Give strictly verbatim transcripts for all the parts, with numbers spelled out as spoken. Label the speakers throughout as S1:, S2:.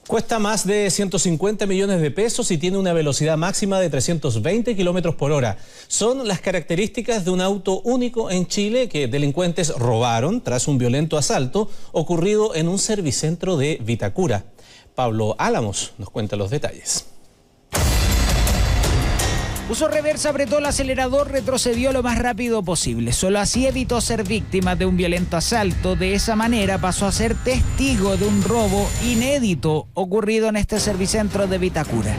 S1: Cuesta más de ciento cincuenta millones de pesos y tiene una velocidad máxima de trescientos veinte kilómetros por hora. Son las características de un auto único en Chile que delincuentes robaron tras un violento asalto ocurrido en un servicentro de Vitacura. Pablo Álamos nos cuenta los detalles.
S2: Puso reversa, apretó el acelerador, retrocedió lo más rápido posible. Solo así evitó ser víctima de un violento asalto. De esa manera pasó a ser testigo de un robo inédito ocurrido en este servicentro de Vitacura.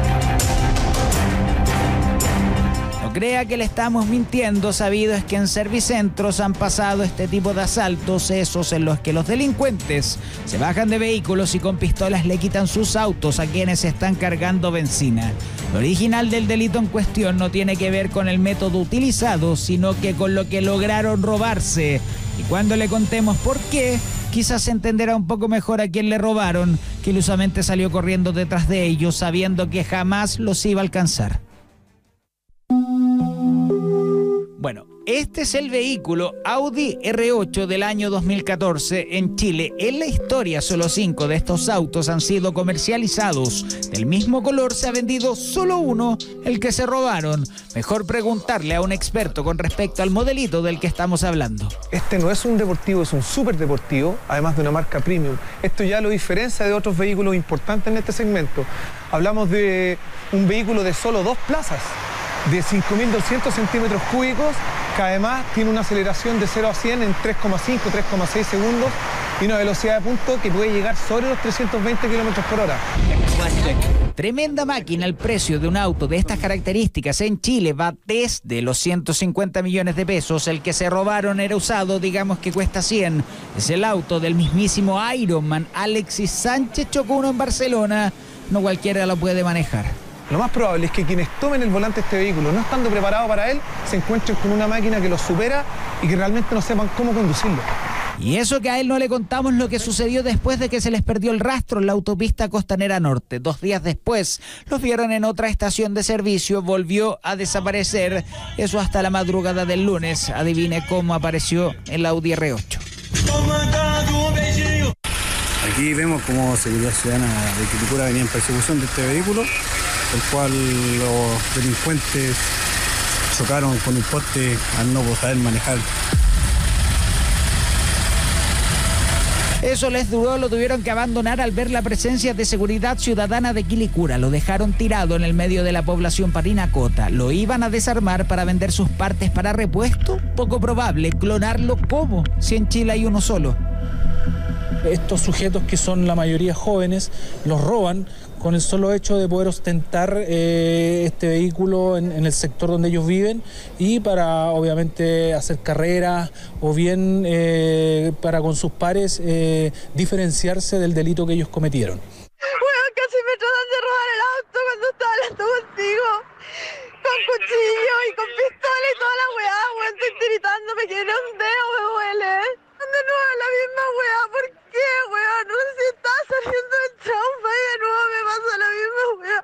S2: No crea que le estamos mintiendo, sabido es que en servicentros han pasado este tipo de asaltos, esos en los que los delincuentes se bajan de vehículos y con pistolas le quitan sus autos a quienes están cargando benzina. Lo original del delito en cuestión no tiene que ver con el método utilizado, sino que con lo que lograron robarse. Y cuando le contemos por qué, quizás se entenderá un poco mejor a quién le robaron, que ilusamente salió corriendo detrás de ellos, sabiendo que jamás los iba a alcanzar. Bueno, este es el vehículo Audi R ocho del año dos mil catorce en Chile. En la historia, solo cinco de estos autos han sido comercializados. Del mismo color se ha vendido solo uno, el que se robaron. Mejor preguntarle a un experto con respecto al modelito del que estamos hablando.
S3: Este no es un deportivo, es un súper deportivo, además de una marca premium. Esto ya lo diferencia de otros vehículos importantes en este segmento. Hablamos de un vehículo de solo dos plazas, de cinco mil doscientos centímetros cúbicos, que además tiene una aceleración de cero a cien en tres coma cinco, tres coma seis segundos y una velocidad de punto que puede llegar sobre los trescientos veinte kilómetros por hora.
S2: Tremenda máquina. El precio de un auto de estas características en Chile va desde los ciento cincuenta millones de pesos. El que se robaron era usado, digamos que cuesta cien. Es el auto del mismísimo Ironman. Alexis Sánchez chocó uno en Barcelona. No cualquiera lo puede manejar.
S3: Lo más probable es que quienes tomen el volante de este vehículo, no estando preparados para él, se encuentren con una máquina que los supera y que realmente no sepan cómo conducirlo.
S2: Y eso que a él no le contamos lo que sucedió después de que se les perdió el rastro en la autopista Costanera Norte. Dos días después los vieron en otra estación de servicio, volvió a desaparecer. Eso hasta la madrugada del lunes. Adivine cómo apareció el Audi R ocho.
S4: Aquí vemos cómo Seguridad Ciudadana de Vitacura venía en persecución de este vehículo, el cual los delincuentes chocaron con un poste al no saber manejar.
S2: Eso les duró, lo tuvieron que abandonar al ver la presencia de Seguridad Ciudadana de Quilicura. Lo dejaron tirado en el medio de la población Parinacota. Lo iban a desarmar para vender sus partes para repuesto. Poco probable. ¿Clonarlo cómo? Si en Chile hay uno solo.
S5: Estos sujetos, que son la mayoría jóvenes, los roban con el solo hecho de poder ostentar eh, este vehículo en, en el sector donde ellos viven y para obviamente hacer carreras o bien eh, para con sus pares eh, diferenciarse del delito que ellos cometieron.
S6: Bueno, casi me tratan de robar el auto cuando estaba hablando contigo, con cuchillo y con pistola y toda la weá, weón, estoy tiritando, me quiere un dedo, me duele. De nuevo la misma weá, ¿por qué, weón? No sé si estaba saliendo del trauma y de nuevo me pasa la misma weá.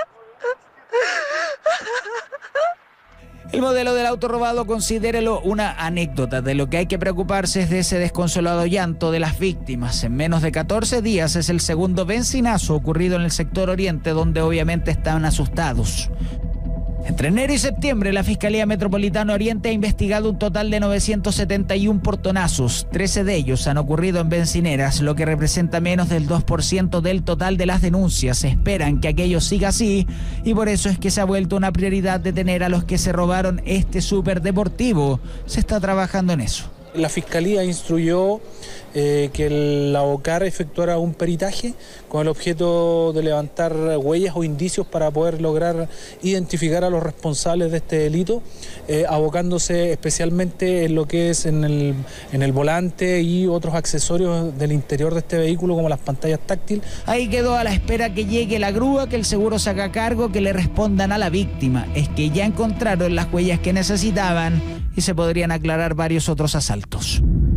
S2: El modelo del auto robado, considérelo una anécdota. De lo que hay que preocuparse es de ese desconsolado llanto de las víctimas. En menos de catorce días es el segundo benzinazo ocurrido en el sector oriente, donde obviamente estaban asustados. Entre enero y septiembre, la Fiscalía Metropolitana Oriente ha investigado un total de novecientos setenta y uno portonazos. trece de ellos han ocurrido en bencineras, lo que representa menos del dos por ciento del total de las denuncias. Esperan que aquello siga así y por eso es que se ha vuelto una prioridad detener a los que se robaron este superdeportivo. Se está trabajando en eso.
S5: La Fiscalía instruyó eh, que el, la OCAR efectuara un peritaje con el objeto de levantar huellas o indicios para poder lograr identificar a los responsables de este delito, eh, abocándose especialmente en lo que es en el, en el volante y otros accesorios del interior de este vehículo, como las pantallas táctiles.
S2: Ahí quedó a la espera que llegue la grúa, que el seguro se haga cargo, que le respondan a la víctima. Es que ya encontraron las huellas que necesitaban y se podrían aclarar varios otros asaltos.